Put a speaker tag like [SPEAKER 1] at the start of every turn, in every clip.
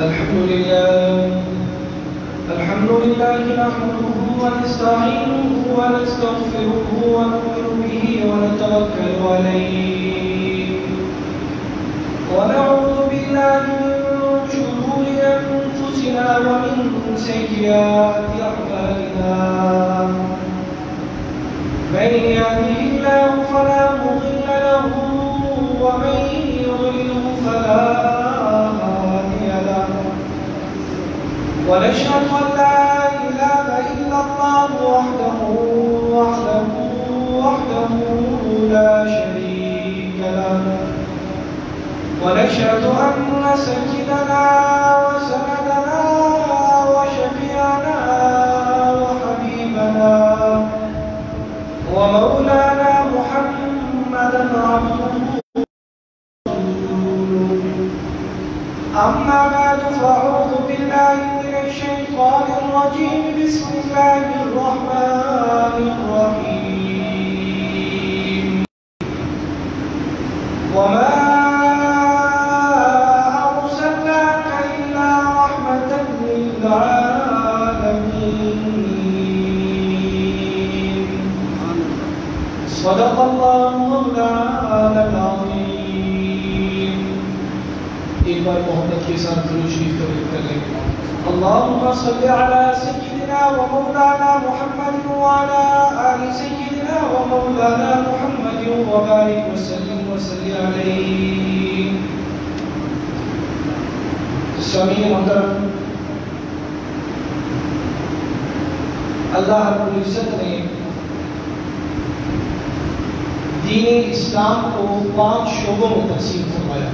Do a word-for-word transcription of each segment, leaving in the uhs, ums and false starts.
[SPEAKER 1] الحمد لله الحمد لله نحمده ونستعينه ونستغفره ونؤمن به ونتوكل عليه ونعوذ بالله من شرور أنفسنا ومن سيئات أعمالنا من يهده الله فلا مضل له ومن يضلله فلا هادي له ونشهد أن لا إله إلا الله وحده وحده وحده لا شريك له ونشهد أن سيدنا وسندنا وشفيعنا وحبيبنا ومولانا محمدا عبده أما بعد فأعوذ بالله من الشيطان الرجيم بسم الله الرحمن الرحيم وما أرسلناك إلا رحمة للعالمين صدق الله مولانا العظيم. ایک بار محبت کے ساتھ درود شریف کا ذکر کریں. اللهم صل على سيدنا ومولانا محمد وعلى آل سيدنا ومولانا محمد وبارك وسلم وسلم عليه. سامعین محترم، اللہ رب العزت نے دین اسلام کو پانچ شعبوں میں تقسیم فرمایا.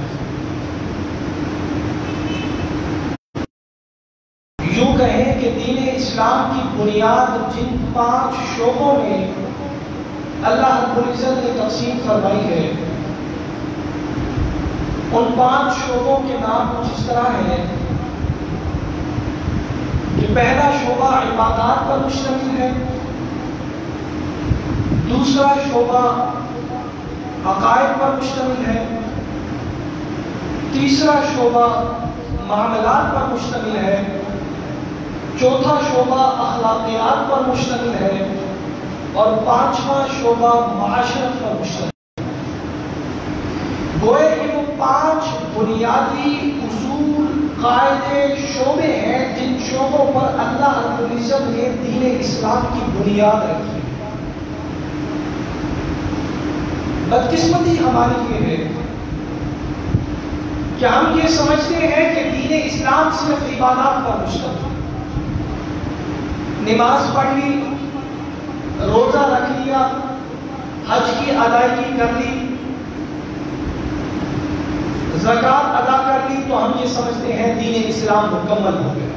[SPEAKER 1] یوں کہیں کہ دین اسلام کی بنیاد جن پانچ شعبوں میں اللہ رب العزت نے تقسیم فرمائی ہے، ان پانچ شعبوں کے نام کچھ اس طرح ہیں کہ پہلا شعبہ عبادات پر مشتمل ہے، دوسرا شعبہ عقائد پر مشتمل ہے، تیسرا شعبہ معاملات پر مشتمل ہے، چوتھا شعبہ اخلاقیات پر مشتمل ہے، اور پانچواں شعبہ معاشرت پر مشتمل ہے. گوئے کہ وہ پانچ بنیادی اصول، قاعدے، شعبے ہیں جن شعبوں پر اللہ رب العزت نے دین اسلام کی بنیاد رکھی. بدقسمتی ہماری یہ ہے کہ ہم یہ سمجھتے ہیں کہ دین اسلام صرف عبادات پر مشتمل ہے. نماز پڑھ لی، روزہ رکھ لیا، حج کی ادائیگی کر لی، زکوٰۃ ادا کر لی تو ہم یہ سمجھتے ہیں دین اسلام مکمل ہو گیا.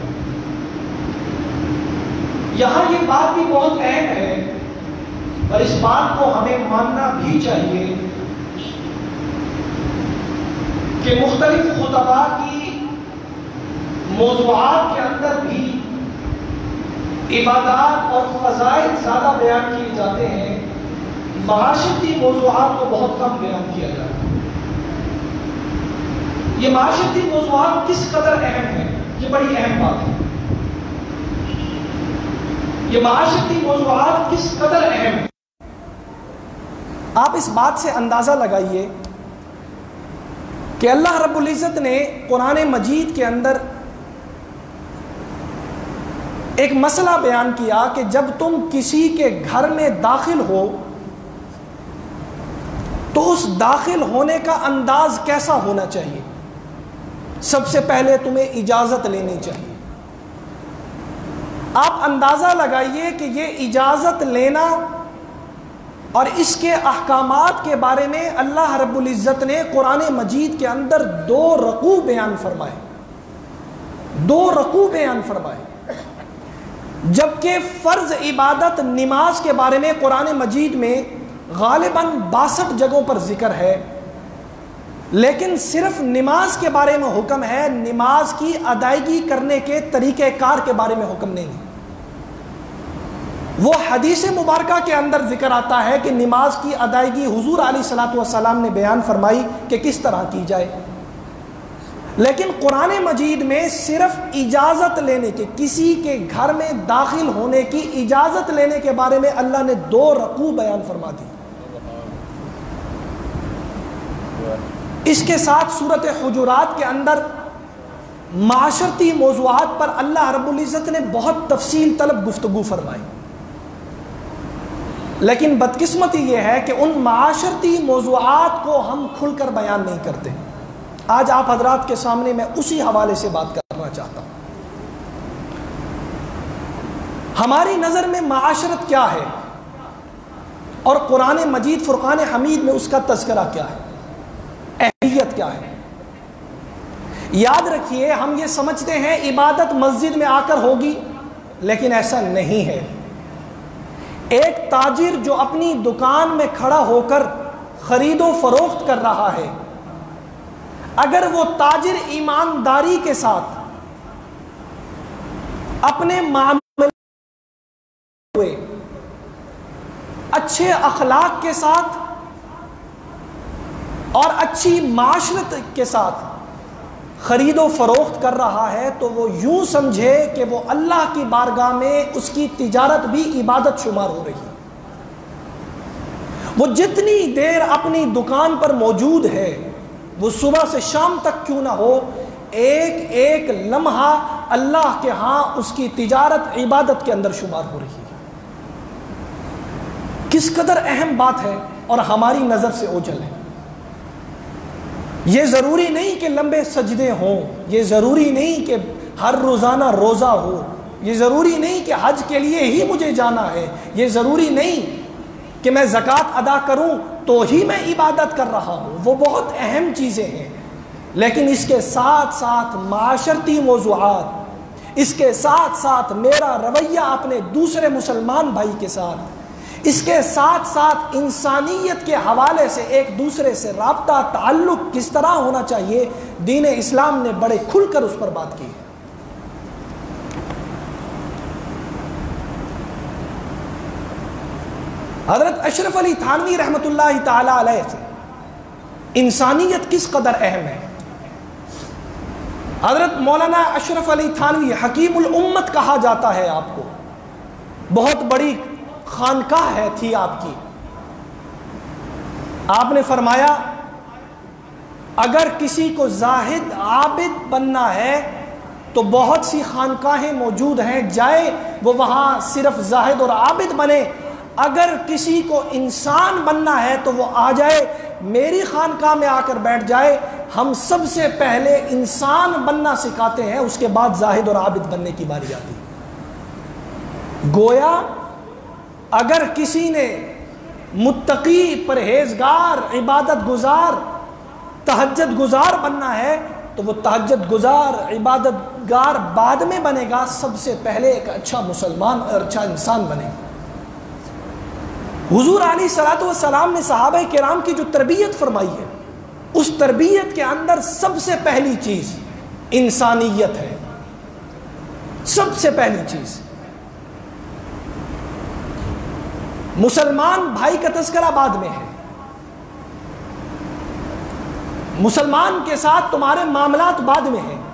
[SPEAKER 1] یہاں یہ بات بھی بہت اہم ہے اور اس بات کو ہمیں ماننا بھی چاہیے کہ مختلف خطباء کی موضوعات کے اندر بھی عبادات اور فضائل زیادہ بیان کیے جاتے ہیں، معاشرتی موضوعات کو بہت کم بیان کیا جاتا ہے. یہ معاشرتی موضوعات کس قدر اہم ہیں، یہ بڑی اہم بات ہے. یہ معاشرتی موضوعات کس قدر اہم ہیں، آپ اس بات سے اندازہ لگائیے کہ اللہ رب العزت نے قرآن مجید کے اندر ایک مسئلہ بیان کیا کہ جب تم کسی کے گھر میں داخل ہو تو اس داخل ہونے کا انداز کیسا ہونا چاہیے. سب سے پہلے تمہیں اجازت لینی چاہیے. آپ اندازہ لگائیے کہ یہ اجازت لینا اور اس کے احکامات کے بارے میں اللہ رب العزت نے قرآن مجید کے اندر دو رقوع بیان فرمائے دو رقوع بیان فرمائے جبکہ فرض عبادت نماز کے بارے میں قرآن مجید میں غالباً باسٹھ جگہوں پر ذکر ہے، لیکن صرف نماز کے بارے میں حکم ہے، نماز کی ادائیگی کرنے کے طریقہ کار کے بارے میں حکم نہیں ہے. وہ حدیث مبارکہ کے اندر ذکر آتا ہے کہ نماز کی ادائیگی حضور علیہ الصلوۃ والسلام نے بیان فرمائی کہ کس طرح کی جائے. لیکن قرآن مجید میں صرف اجازت لینے کے، کسی کے گھر میں داخل ہونے کی اجازت لینے کے بارے میں اللہ نے دو رقوع بیان فرما دی۔ اس کے ساتھ سورۃ حجرات کے اندر معاشرتی موضوعات پر اللہ رب العزت نے بہت تفصیل طلب گفتگو فرمائی، لیکن بدقسمتی یہ ہے کہ ان معاشرتی موضوعات کو ہم کھل کر بیان نہیں کرتے۔ آج آپ حضرات کے سامنے میں اسی حوالے سے بات کرنا چاہتا ہوں۔ ہماری نظر میں معاشرت کیا ہے اور قرآن مجید فرقان حمید میں اس کا تذکرہ کیا ہے، اہمیت کیا ہے؟ یاد رکھیے، ہم یہ سمجھتے ہیں عبادت مسجد میں آ کر ہوگی، لیکن ایسا نہیں ہے۔ ایک تاجر جو اپنی دکان میں کھڑا ہو کر خرید و فروخت کر رہا ہے، اگر وہ تاجر ایمانداری کے ساتھ اپنے معاملے ہوئے اچھے اخلاق کے ساتھ اور اچھی معاشرت کے ساتھ خرید و فروخت کر رہا ہے، تو وہ یوں سمجھے کہ وہ اللہ کی بارگاہ میں اس کی تجارت بھی عبادت شمار ہو رہی ہے۔ وہ جتنی دیر اپنی دکان پر موجود ہے، وہ صبح سے شام تک کیوں نہ ہو، ایک ایک لمحہ اللہ کے ہاں اس کی تجارت عبادت کے اندر شمار ہو رہی ہے۔ کس قدر اہم بات ہے اور ہماری نظر سے اوجھل ہے۔ یہ ضروری نہیں کہ لمبے سجدے ہوں، یہ ضروری نہیں کہ ہر روزانہ روزہ ہو، یہ ضروری نہیں کہ حج کے لیے ہی مجھے جانا ہے، یہ ضروری نہیں کہ میں زکوٰۃ ادا کروں تو ہی میں عبادت کر رہا ہوں۔ وہ بہت اہم چیزیں ہیں، لیکن اس کے ساتھ ساتھ معاشرتی موضوعات، اس کے ساتھ ساتھ میرا رویہ اپنے دوسرے مسلمان بھائی کے ساتھ، اس کے ساتھ ساتھ انسانیت کے حوالے سے ایک دوسرے سے رابطہ تعلق کس طرح ہونا چاہیے، دین اسلام نے بڑے کھل کر اس پر بات کی ہے۔ حضرت اشرف علی تھانوی رحمۃ اللہ تعالی علیہ سے انسانیت کس قدر اہم ہے۔ حضرت مولانا اشرف علی تھانوی حکیم الامت کہا جاتا ہے آپ کو، بہت بڑی خانقاہ ہے تھی آپ کی۔ آپ نے فرمایا اگر کسی کو زاہد عابد بننا ہے تو بہت سی خانقاہیں موجود ہیں، جائے وہ وہاں صرف زاہد اور عابد بنے۔ اگر کسی کو انسان بننا ہے تو وہ آ جائے میری خانقاہ میں آ کر بیٹھ جائے، ہم سب سے پہلے انسان بننا سکھاتے ہیں، اس کے بعد زاہد اور عابد بننے کی باری آتی ہے۔ گویا اگر کسی نے متقی، پرہیزگار، عبادت گزار، تہجد گزار بننا ہے تو وہ تہجد گزار، عبادت گار بعد میں بنے گا، سب سے پہلے ایک اچھا مسلمان اور اچھا انسان بنے گا۔ حضور علیہ الصلوۃ والسلام نے صحابہ کرام کی جو تربیت فرمائی ہے، اس تربیت کے اندر سب سے پہلی چیز انسانیت ہے، سب سے پہلی چیز۔ مسلمان بھائی کا تذکرہ بعد میں ہے، مسلمان کے ساتھ تمہارے معاملات بعد میں ہیں،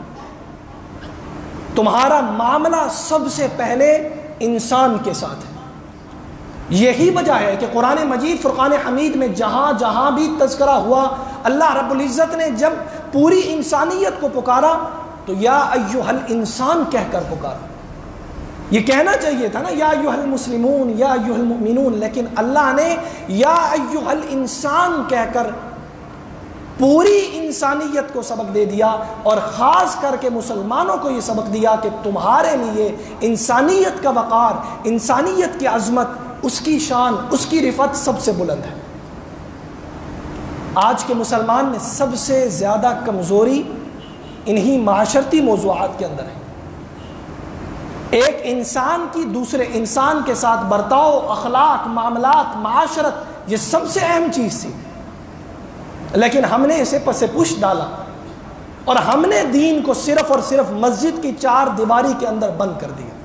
[SPEAKER 1] تمہارا معاملہ سب سے پہلے انسان کے ساتھ ہے۔ یہی وجہ ہے کہ قرآن مجید فرقان حمید میں جہاں جہاں بھی تذکرہ ہوا، اللہ رب العزت نے جب پوری انسانیت کو پکارا تو یا ایھا الانسان کہہ کر پکارا۔ یہ کہنا چاہیے تھا نا یا ایھا المسلمون یا ایھا المؤمنون، لیکن اللہ نے یا ایھا الانسان کہہ کر پوری انسانیت کو سبق دے دیا، اور خاص کر کے مسلمانوں کو یہ سبق دیا کہ تمہارے لیے انسانیت کا وقار، انسانیت کی عظمت، اس کی شان، اس کی رفعت سب سے بلند ہے۔ آج کے مسلمان میں سب سے زیادہ کمزوری انہی معاشرتی موضوعات کے اندر ہے۔ ایک انسان کی دوسرے انسان کے ساتھ برتاؤ، اخلاق، معاملات، معاشرت، یہ سب سے اہم چیز تھی، لیکن ہم نے اسے پس پش ڈالا اور ہم نے دین کو صرف اور صرف مسجد کی چار دیواری کے اندر بند کر دیا۔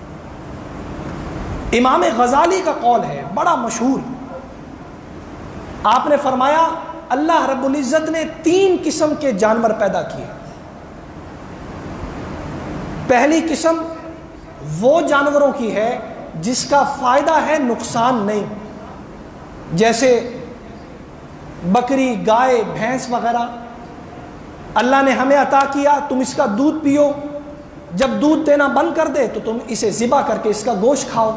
[SPEAKER 1] امام غزالی کا قول ہے بڑا مشہور، آپ نے فرمایا اللہ رب العزت نے تین قسم کے جانور پیدا کیے۔ پہلی قسم وہ جانوروں کی ہے جس کا فائدہ ہے نقصان نہیں، جیسے بکری، گائے، بھینس وغیرہ اللہ نے ہمیں عطا کیا، تم اس کا دودھ پیو، جب دودھ دینا بند کر دے تو تم اسے ذبح کر کے اس کا گوشت کھاؤ۔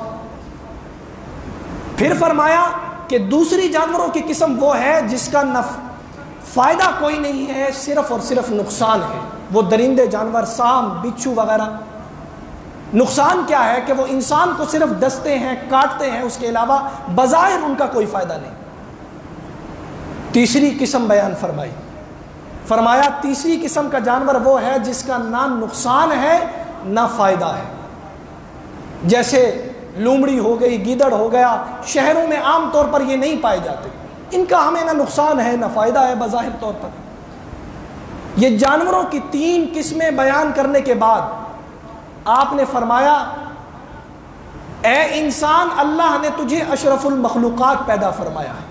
[SPEAKER 1] پھر فرمایا کہ دوسری جانوروں کی قسم وہ ہے جس کا نف فائدہ کوئی نہیں ہے، صرف اور صرف نقصان ہے، وہ درندے جانور، سام، بچھو وغیرہ۔ نقصان کیا ہے کہ وہ انسان کو صرف ڈستے ہیں، کاٹتے ہیں، اس کے علاوہ بظاہر ان کا کوئی فائدہ نہیں۔ تیسری قسم بیان فرمائی، فرمایا تیسری قسم کا جانور وہ ہے جس کا نہ نقصان ہے نہ فائدہ ہے، جیسے لومڑی ہو گئی، گیدڑ ہو گیا۔ شہروں میں عام طور پر یہ نہیں پائے جاتے، ان کا ہمیں نہ نقصان ہے نہ فائدہ ہے بظاہر طور پر۔ یہ جانوروں کی تین قسمیں بیان کرنے کے بعد آپ نے فرمایا اے انسان، اللہ نے تجھے اشرف المخلوقات پیدا فرمایا ہے۔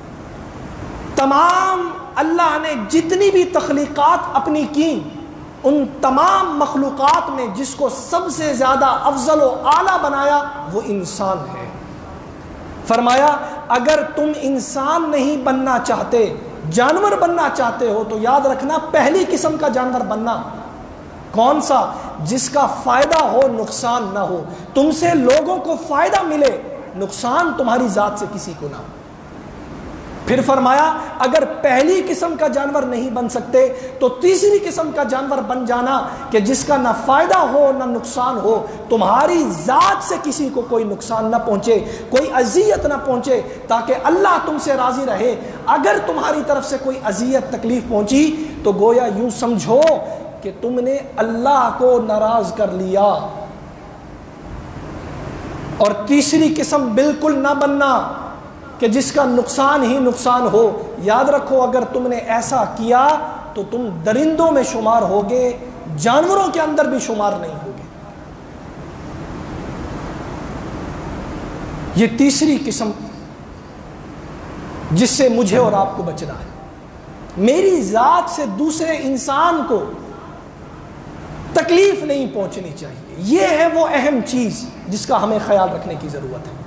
[SPEAKER 1] تمام اللہ نے جتنی بھی تخلیقات اپنی کی، ان تمام مخلوقات میں جس کو سب سے زیادہ افضل و اعلیٰ بنایا وہ انسان ہے۔ فرمایا اگر تم انسان نہیں بننا چاہتے، جانور بننا چاہتے ہو تو یاد رکھنا پہلی قسم کا جانور بننا۔ کون سا؟ جس کا فائدہ ہو نقصان نہ ہو، تم سے لوگوں کو فائدہ ملے، نقصان تمہاری ذات سے کسی کو نہ ہو۔ پھر فرمایا اگر پہلی قسم کا جانور نہیں بن سکتے تو تیسری قسم کا جانور بن جانا کہ جس کا نہ فائدہ ہو نہ نقصان ہو، تمہاری ذات سے کسی کو کوئی نقصان نہ پہنچے، کوئی اذیت نہ پہنچے، تاکہ اللہ تم سے راضی رہے۔ اگر تمہاری طرف سے کوئی اذیت تکلیف پہنچی تو گویا یوں سمجھو کہ تم نے اللہ کو ناراض کر لیا۔ اور تیسری قسم بالکل نہ بننا کہ جس کا نقصان ہی نقصان ہو۔ یاد رکھو اگر تم نے ایسا کیا تو تم درندوں میں شمار ہوگے، جانوروں کے اندر بھی شمار نہیں ہوگے۔ یہ تیسری قسم جس سے مجھے اور آپ کو بچنا ہے۔ میری ذات سے دوسرے انسان کو تکلیف نہیں پہنچنی چاہیے، یہ ہے وہ اہم چیز جس کا ہمیں خیال رکھنے کی ضرورت ہے۔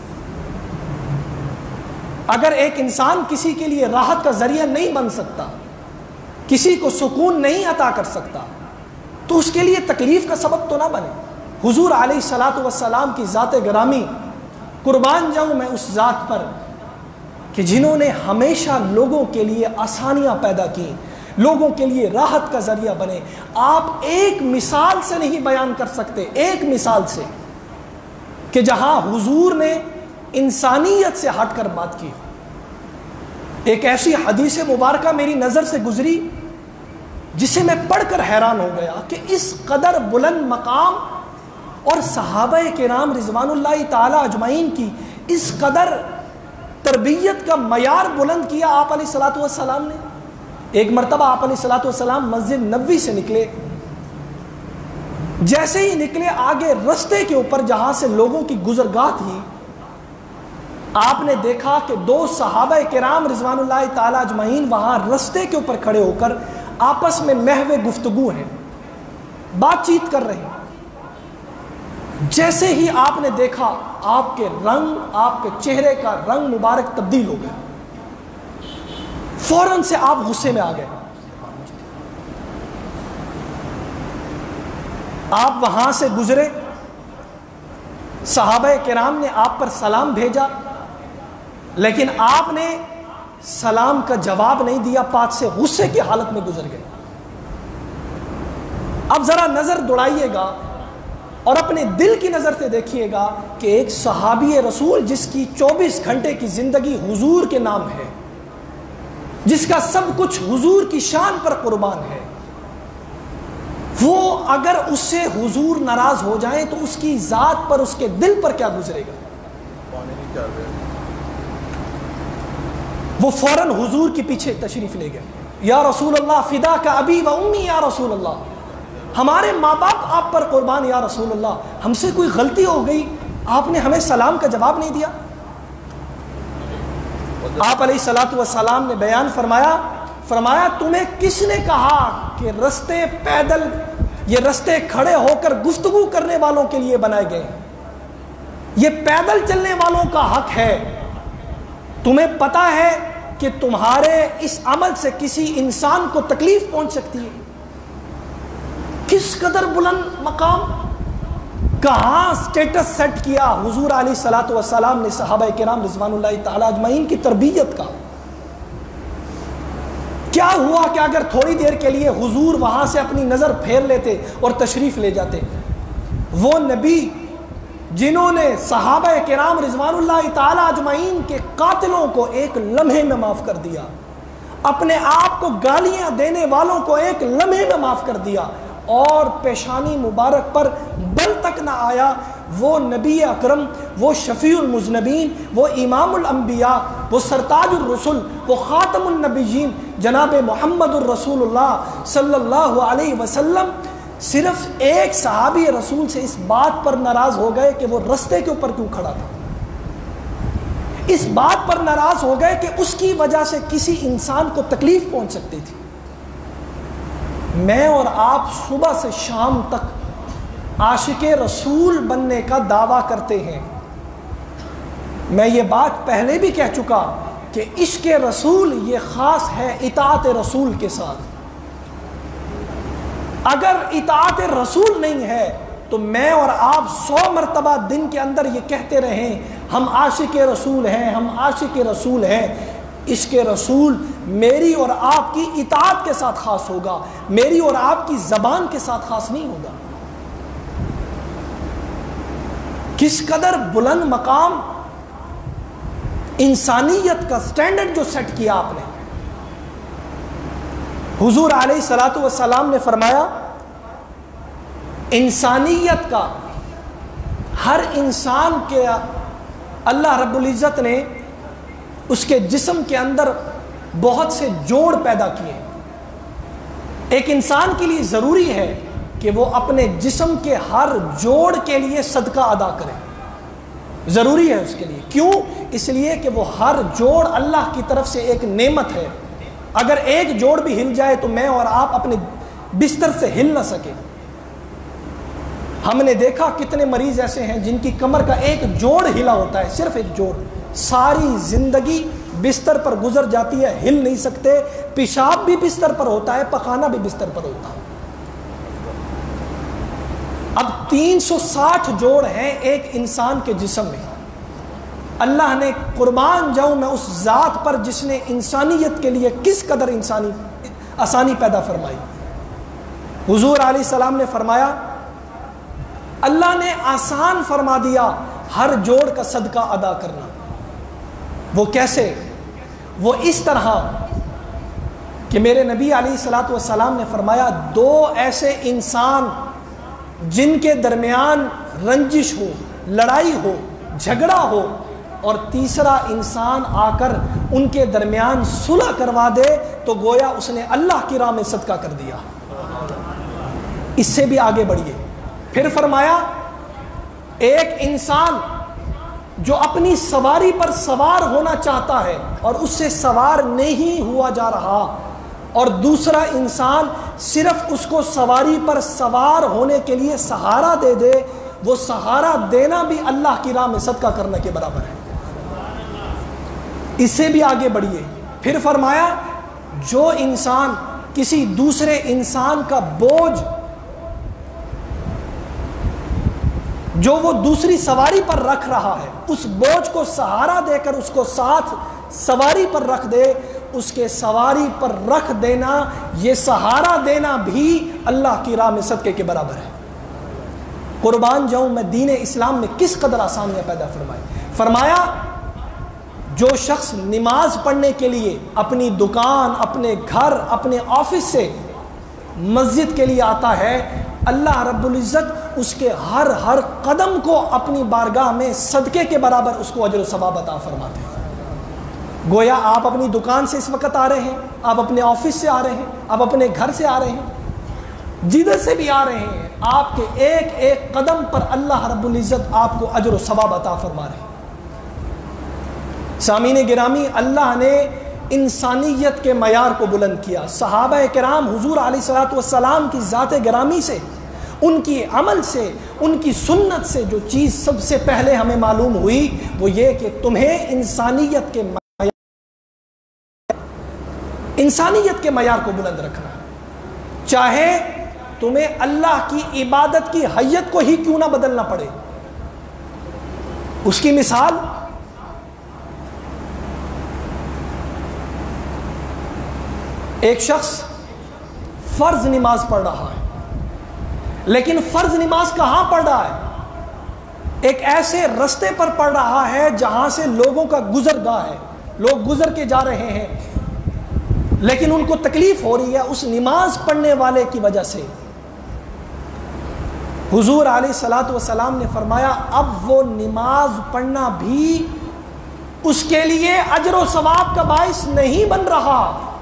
[SPEAKER 1] اگر ایک انسان کسی کے لیے راحت کا ذریعہ نہیں بن سکتا، کسی کو سکون نہیں عطا کر سکتا، تو اس کے لیے تکلیف کا سبب تو نہ بنے۔ حضور علیہ الصلاۃ والسلام کی ذات گرامی، قربان جاؤں میں اس ذات پر کہ جنہوں نے ہمیشہ لوگوں کے لیے آسانیاں پیدا کی، لوگوں کے لیے راحت کا ذریعہ بنے۔ آپ ایک مثال سے نہیں بیان کر سکتے، ایک مثال سے، کہ جہاں حضور نے انسانیت سے ہٹ کر بات کی۔ ایک ایسی حدیث مبارکہ میری نظر سے گزری جسے میں پڑھ کر حیران ہو گیا کہ اس قدر بلند مقام اور صحابہ کرام رضوان اللہ تعالی اجمعین کی اس قدر تربیت کا معیار بلند کیا آپ علیہ الصلوۃ والسلام نے۔ ایک مرتبہ آپ علیہ الصلوۃ والسلام مسجد نبوی سے نکلے، جیسے ہی نکلے آگے رستے کے اوپر جہاں سے لوگوں کی گزرگاہ تھی، آپ نے دیکھا کہ دو صحابہ کرام رضوان اللہ تعالی اجمعین وہاں رستے کے اوپر کھڑے ہو کر آپس میں محو گفتگو ہیں، بات چیت کر رہے ہیں۔ جیسے ہی آپ نے دیکھا آپ کے رنگ، آپ کے چہرے کا رنگ مبارک تبدیل ہو گیا، فوراً سے آپ غصے میں آ گئے۔ آپ وہاں سے گزرے، صحابہ کرام نے آپ پر سلام بھیجا، لیکن آپ نے سلام کا جواب نہیں دیا، پاس سے غصے کی حالت میں گزر گئے۔ اب ذرا نظر دوڑائیے گا اور اپنے دل کی نظر سے دیکھیے گا کہ ایک صحابی رسول جس کی چوبیس گھنٹے کی زندگی حضور کے نام ہے، جس کا سب کچھ حضور کی شان پر قربان ہے، وہ اگر اس سے حضور ناراض ہو جائیں تو اس کی ذات پر، اس کے دل پر کیا گزرے گا؟ وہ فوراً حضور کے پیچھے تشریف لے گئے۔ یا رسول اللہ فدا کا ابی و امی، یا رسول اللہ ہمارے ماں باپ آپ پر قربان، یا رسول اللہ ہم سے کوئی غلطی ہو گئی، آپ نے ہمیں سلام کا جواب نہیں دیا۔ آپ علیہ الصلوۃ والسلام نے بیان فرمایا فرمایا تمہیں کس نے کہا کہ رستے پیدل یہ رستے کھڑے ہو کر گفتگو کرنے والوں کے لیے بنائے گئے ہیں، یہ پیدل چلنے والوں کا حق ہے۔ تمہیں پتا ہے کہ تمہارے اس عمل سے کسی انسان کو تکلیف پہنچ سکتی ہے۔ کس قدر بلند مقام، کہاں سٹیٹس سیٹ کیا حضور علیہ الصلوۃ والسلام نے صحابہ کرام رضوان اللہ تعالی اجمعین کی تربیت کا۔ کیا ہوا کہ اگر تھوڑی دیر کے لیے حضور وہاں سے اپنی نظر پھیر لیتے اور تشریف لے جاتے، وہ نبی جنہوں نے صحابہ کرام رضوان اللہ تعالی اجمعین کے قاتلوں کو ایک لمحے میں معاف کر دیا، اپنے آپ کو گالیاں دینے والوں کو ایک لمحے میں معاف کر دیا، اور پیشانی مبارک پر بل تک نہ آیا، وہ نبی اکرم، وہ شفیع المذنبین، وہ امام الانبیاء، وہ سرتاج الرسل، وہ خاتم النبیین جناب محمد الرسول اللہ صلی اللہ علیہ وسلم صرف ایک صحابی رسول سے اس بات پر ناراض ہو گئے کہ وہ رستے کے اوپر کیوں کھڑا تھا، اس بات پر ناراض ہو گئے کہ اس کی وجہ سے کسی انسان کو تکلیف پہنچ سکتی تھی۔ میں اور آپ صبح سے شام تک عاشق رسول بننے کا دعویٰ کرتے ہیں۔ میں یہ بات پہلے بھی کہہ چکا کہ عشق رسول یہ خاص ہے اطاعت رسول کے ساتھ۔ اگر اطاعت رسول نہیں ہے تو میں اور آپ سو مرتبہ دن کے اندر یہ کہتے رہیں ہم عاشق رسول ہیں، ہم عاشق رسول ہیں۔ عشق رسول میری اور آپ کی اطاعت کے ساتھ خاص ہوگا، میری اور آپ کی زبان کے ساتھ خاص نہیں ہوگا۔ کس قدر بلند مقام، انسانیت کا سٹینڈرڈ جو سیٹ کیا آپ نے۔ حضور علیہ الصلوۃ والسلام نے فرمایا انسانیت کا، ہر انسان کے اللہ رب العزت نے اس کے جسم کے اندر بہت سے جوڑ پیدا کیے۔ ایک انسان کے لیے ضروری ہے کہ وہ اپنے جسم کے ہر جوڑ کے لیے صدقہ ادا کرے، ضروری ہے اس کے لیے۔ کیوں؟ اس لیے کہ وہ ہر جوڑ اللہ کی طرف سے ایک نعمت ہے۔ اگر ایک جوڑ بھی ہل جائے تو میں اور آپ اپنے بستر سے ہل نہ سکے۔ ہم نے دیکھا کتنے مریض ایسے ہیں جن کی کمر کا ایک جوڑ ہلا ہوتا ہے، صرف ایک جوڑ، ساری زندگی بستر پر گزر جاتی ہے، ہل نہیں سکتے، پیشاب بھی بستر پر ہوتا ہے، پخانہ بھی بستر پر ہوتا ہے۔ اب تین سو ساٹھ جوڑ ہیں ایک انسان کے جسم میں۔ اللہ نے قربان جاؤں میں اس ذات پر جس نے انسانیت کے لیے کس قدر انسانی آسانی پیدا فرمائی۔ حضور علیہ السلام نے فرمایا اللہ نے آسان فرما دیا ہر جوڑ کا صدقہ ادا کرنا۔ وہ کیسے؟ وہ اس طرح کہ میرے نبی علیہ الصلوۃ والسلام نے فرمایا دو ایسے انسان جن کے درمیان رنجش ہو، لڑائی ہو، جھگڑا ہو، اور تیسرا انسان آ کر ان کے درمیان صلح کروا دے تو گویا اس نے اللہ کی راہ میں صدقہ کر دیا۔ اس سے بھی آگے بڑھیے، پھر فرمایا ایک انسان جو اپنی سواری پر سوار ہونا چاہتا ہے اور اس سے سوار نہیں ہوا جا رہا، اور دوسرا انسان صرف اس کو سواری پر سوار ہونے کے لیے سہارا دے دے، وہ سہارا دینا بھی اللہ کی راہ میں صدقہ کرنے کے برابر ہے۔ اس سے بھی آگے بڑھیے، پھر فرمایا جو انسان کسی دوسرے انسان کا بوجھ جو وہ دوسری سواری پر رکھ رہا ہے، اس بوجھ کو سہارا دے کر اس کو ساتھ سواری پر رکھ دے، اس کے سواری پر رکھ دینا، یہ سہارا دینا بھی اللہ کی راہ میں صدقے کے برابر ہے۔ قربان جاؤں میں دین اسلام نے کس قدر آسانیاں پیدا فرمائی۔ فرمایا جو شخص نماز پڑھنے کے لیے اپنی دکان، اپنے گھر، اپنے آفس سے مسجد کے لیے آتا ہے، اللہ رب العزت اس کے ہر ہر قدم کو اپنی بارگاہ میں صدقے کے برابر اس کو اجر و ثواب عطا فرماتے ہیں۔ گویا آپ اپنی دکان سے اس وقت آ رہے ہیں، آپ اپنے آفس سے آ رہے ہیں، آپ اپنے گھر سے آ رہے ہیں، جدھر سے بھی آ رہے ہیں، آپ کے ایک ایک قدم پر اللہ رب العزت آپ کو اجر و ثواب عطا فرما رہے ہیں۔ سامعین گرامی، اللہ نے انسانیت کے معیار کو بلند کیا. صحابہ کرام حضور علیہ الصلوۃ والسلام کی ذات گرامی سے، ان کی عمل سے، ان کی سنت سے جو چیز سب سے پہلے ہمیں معلوم ہوئی وہ یہ کہ تمہیں انسانیت کے معیار انسانیت کے معیار کو بلند رکھنا ہے، چاہے تمہیں اللہ کی عبادت کی حیت کو ہی کیوں نہ بدلنا پڑے. اس کی مثال ایک شخص فرض نماز پڑھ رہا ہے، لیکن فرض نماز کہاں پڑھ رہا ہے؟ ایک ایسے رستے پر پڑھ رہا ہے جہاں سے لوگوں کا گزر گاہ ہے، لوگ گزر کے جا رہے ہیں، لیکن ان کو تکلیف ہو رہی ہے اس نماز پڑھنے والے کی وجہ سے. حضور علیہ الصلوۃ والسلام نے فرمایا اب وہ نماز پڑھنا بھی اس کے لیے اجر و ثواب کا باعث نہیں بن رہا،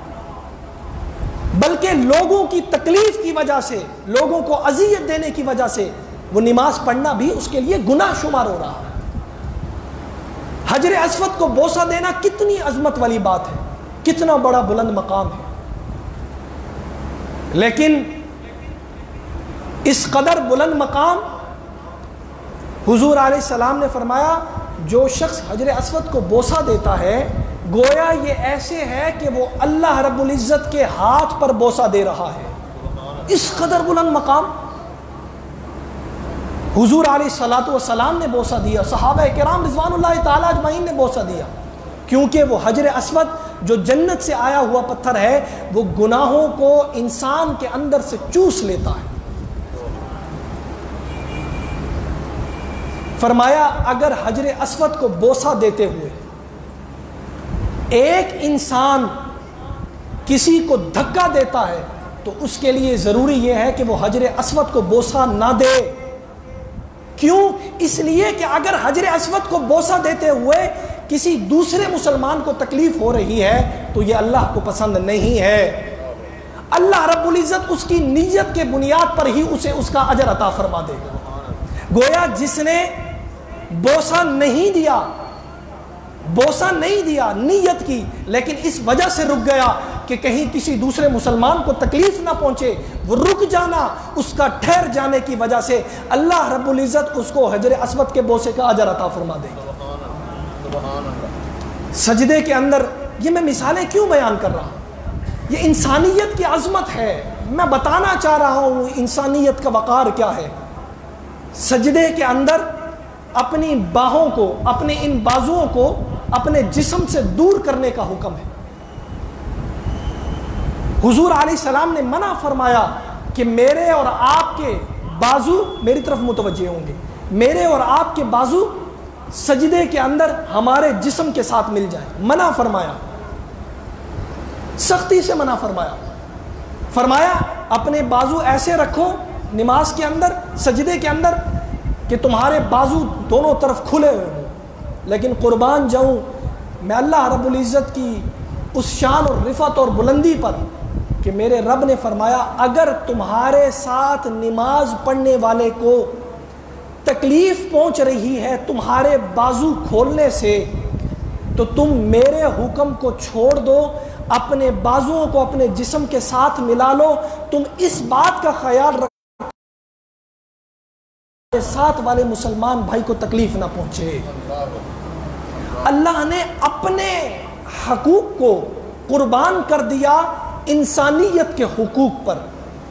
[SPEAKER 1] بلکہ لوگوں کی تکلیف کی وجہ سے، لوگوں کو اذیت دینے کی وجہ سے وہ نماز پڑھنا بھی اس کے لیے گناہ شمار ہو رہا ہے. حجر اسود کو بوسہ دینا کتنی عظمت والی بات ہے، کتنا بڑا بلند مقام ہے، لیکن اس قدر بلند مقام حضور علیہ السلام نے فرمایا جو شخص حجر اسود کو بوسہ دیتا ہے گویا یہ ایسے ہے کہ وہ اللہ رب العزت کے ہاتھ پر بوسہ دے رہا ہے. اس قدر بلند مقام حضور علیہ الصلوۃ والسلام نے بوسہ دیا، صحابہ کرام رضوان اللہ تعالی اجمعین نے بوسہ دیا، کیونکہ وہ حجر اسود جو جنت سے آیا ہوا پتھر ہے وہ گناہوں کو انسان کے اندر سے چوس لیتا ہے. فرمایا اگر حجر اسود کو بوسہ دیتے ہوئے ایک انسان کسی کو دھکا دیتا ہے تو اس کے لیے ضروری یہ ہے کہ وہ حجر اسود کو بوسہ نہ دے. کیوں؟ اس لیے کہ اگر حجر اسود کو بوسہ دیتے ہوئے کسی دوسرے مسلمان کو تکلیف ہو رہی ہے تو یہ اللہ کو پسند نہیں ہے. اللہ رب العزت اس کی نیت کے بنیاد پر ہی اسے اس کا اجر عطا فرما دے گا. گویا جس نے بوسہ نہیں دیا بوسہ نہیں دیا نیت کی، لیکن اس وجہ سے رک گیا کہ کہیں کسی دوسرے مسلمان کو تکلیف نہ پہنچے، وہ رک جانا، اس کا ٹھہر جانے کی وجہ سے اللہ رب العزت اس کو حجر اسود کے بوسے کا اجر عطا فرما دے گا. سجدے کے اندر یہ میں مثالیں کیوں بیان کر رہا ہوں؟ یہ انسانیت کی عظمت ہے، میں بتانا چاہ رہا ہوں انسانیت کا وقار کیا ہے. سجدے کے اندر اپنی باہوں کو، اپنے ان بازوؤں کو اپنے جسم سے دور کرنے کا حکم ہے. حضور علیہ السلام نے منع فرمایا کہ میرے اور آپ کے بازو میری طرف متوجہ ہوں گے، میرے اور آپ کے بازو سجدے کے اندر ہمارے جسم کے ساتھ مل جائیں. منع فرمایا، سختی سے منع فرمایا. فرمایا اپنے بازو ایسے رکھو نماز کے اندر، سجدے کے اندر، کہ تمہارے بازو دونوں طرف کھلے ہوئے ہوں. لیکن قربان جاؤں میں اللہ رب العزت کی اس شان اور رفعت اور بلندی پر کہ میرے رب نے فرمایا اگر تمہارے ساتھ نماز پڑھنے والے کو تکلیف پہنچ رہی ہے تمہارے بازو کھولنے سے تو تم میرے حکم کو چھوڑ دو، اپنے بازوؤں کو اپنے جسم کے ساتھ ملا لو. تم اس بات کا خیال رکھو ساتھ والے مسلمان بھائی کو تکلیف نہ پہنچے. اللہ نے اپنے حقوق کو قربان کر دیا انسانیت کے حقوق پر.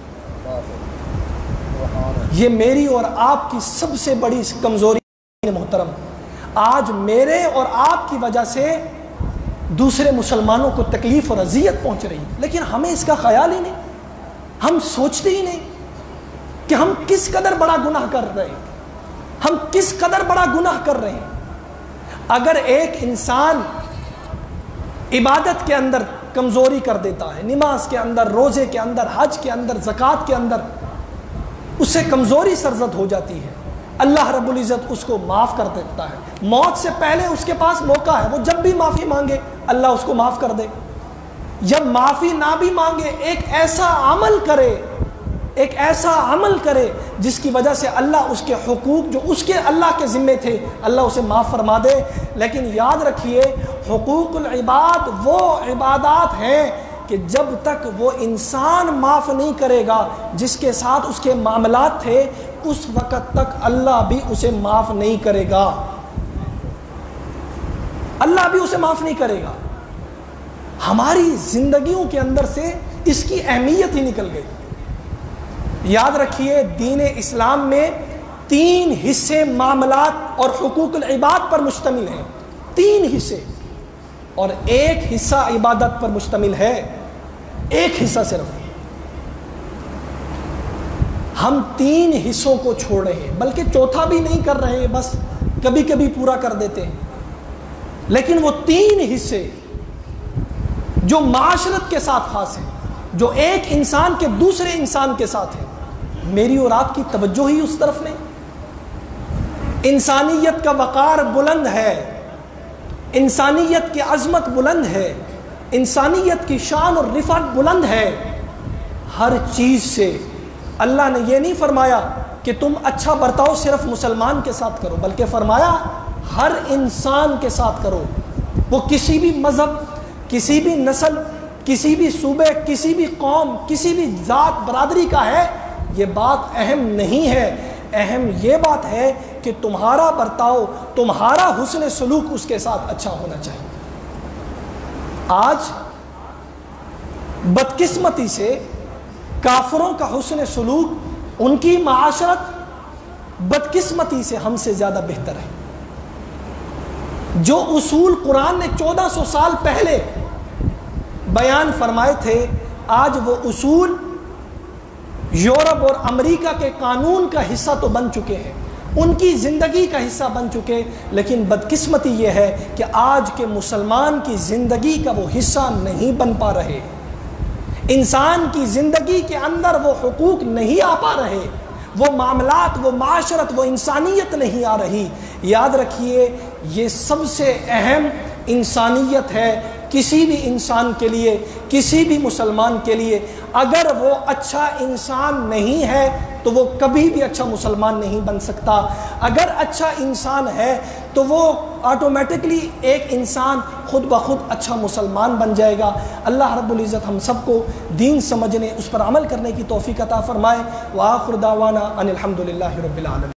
[SPEAKER 1] یہ میری اور آپ کی سب سے بڑی کمزوری محترم. آج میرے اور آپ کی وجہ سے دوسرے مسلمانوں کو تکلیف اور اذیت پہنچ رہی ہے، لیکن ہمیں اس کا خیال ہی نہیں، ہم سوچتے ہی نہیں کہ ہم کس قدر بڑا گناہ کر رہے ہیں، ہم کس قدر بڑا گناہ کر رہے ہیں. اگر ایک انسان عبادت کے اندر کمزوری کر دیتا ہے، نماز کے اندر، روزے کے اندر، حج کے اندر، زکوٰۃ کے اندر اس سے کمزوری سرزد ہو جاتی ہے، اللہ رب العزت اس کو معاف کر دیتا ہے. موت سے پہلے اس کے پاس موقع ہے، وہ جب بھی معافی مانگے اللہ اس کو معاف کر دے. جب معافی نہ بھی مانگے ایک ایسا عمل کرے ایک ایسا عمل کرے جس کی وجہ سے اللہ اس کے حقوق جو اس کے اللہ کے ذمے تھے اللہ اسے معاف فرما دے. لیکن یاد رکھیے حقوق العباد وہ عبادات ہیں کہ جب تک وہ انسان معاف نہیں کرے گا جس کے ساتھ اس کے معاملات تھے، اس وقت تک اللہ بھی اسے معاف نہیں کرے گا، اللہ بھی اسے معاف نہیں کرے گا۔ ہماری زندگیوں کے اندر سے اس کی اہمیت ہی نکل گئی۔ یاد رکھیے، دین اسلام میں تین حصے معاملات اور حقوق العباد پر مشتمل ہیں، تین حصے، اور ایک حصہ عبادت پر مشتمل ہے، ایک حصہ صرف۔ ہم تین حصوں کو چھوڑ رہے ہیں، بلکہ چوتھا بھی نہیں کر رہے، بس کبھی کبھی پورا کر دیتے ہیں۔ لیکن وہ تین حصے جو معاشرت کے ساتھ خاص ہیں، جو ایک انسان کے دوسرے انسان کے ساتھ ہیں، میری اور آپ کی توجہ ہی اس طرف نہیں۔ انسانیت کا وقار بلند ہے، انسانیت کی عظمت بلند ہے، انسانیت کی شان اور رفعت بلند ہے۔ ہر چیز سے اللہ نے یہ نہیں فرمایا کہ تم اچھا برتاؤ صرف مسلمان کے ساتھ کرو، بلکہ فرمایا ہر انسان کے ساتھ کرو، وہ کسی بھی مذہب، کسی بھی نسل، کسی بھی صوبے، کسی بھی قوم، کسی بھی ذات برادری کا ہے، یہ بات اہم نہیں ہے۔ اہم یہ بات ہے کہ تمہارا برتاؤ، تمہارا حسن سلوک اس کے ساتھ اچھا ہونا چاہیے۔ آج بدقسمتی سے کافروں کا حسن سلوک، ان کی معاشرت بدقسمتی سے ہم سے زیادہ بہتر ہے۔ جو اصول قرآن نے چودہ سو سال پہلے بیان فرمائے تھے، آج وہ اصول یورپ اور امریکہ کے قانون کا حصہ تو بن چکے ہیں، ان کی زندگی کا حصہ بن چکے، لیکن بدقسمتی یہ ہے کہ آج کے مسلمان کی زندگی کا وہ حصہ نہیں بن پا رہے، انسان کی زندگی کے اندر وہ حقوق نہیں آ پا رہے، وہ معاملات، وہ معاشرت، وہ انسانیت نہیں آ رہی۔ یاد رکھیے، یہ سب سے اہم انسانیت ہے کسی بھی انسان کے لیے، کسی بھی مسلمان کے لیے۔ اگر وہ اچھا انسان نہیں ہے تو وہ کبھی بھی اچھا مسلمان نہیں بن سکتا۔ اگر اچھا انسان ہے تو وہ آٹومیٹکلی ایک انسان خود بخود اچھا مسلمان بن جائے گا۔ اللہ رب العزت ہم سب کو دین سمجھنے، اس پر عمل کرنے کی توفیق عطا فرمائے۔ وآخر دعوانا ان الحمد للہ رب العالمین۔